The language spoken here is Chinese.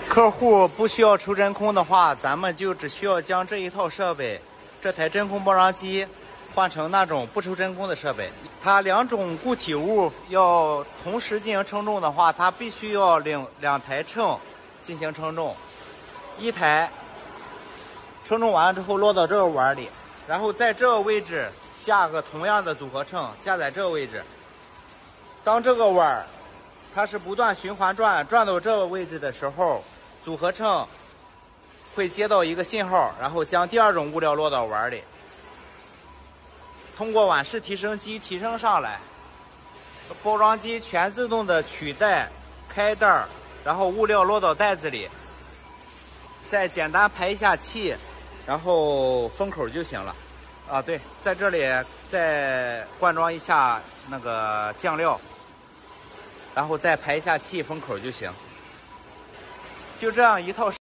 客户不需要抽真空的话，咱们就只需要将这一套设备，这台真空包装机换成那种不抽真空的设备。它两种固体物要同时进行称重的话，它必须要两台秤进行称重。一台称重完了之后落到这个碗里，然后在这个位置架个同样的组合秤，架在这个位置。当这个碗它是不断循环转到这个位置的时候，组合秤会接到一个信号，然后将第二种物料落到碗里。通过碗式提升机提升上来，包装机全自动的取袋、开袋，然后物料落到袋子里，再简单排一下气，然后封口就行了。啊，对，在这里再灌装一下那个酱料，然后再排一下气，封口就行。就这样一套。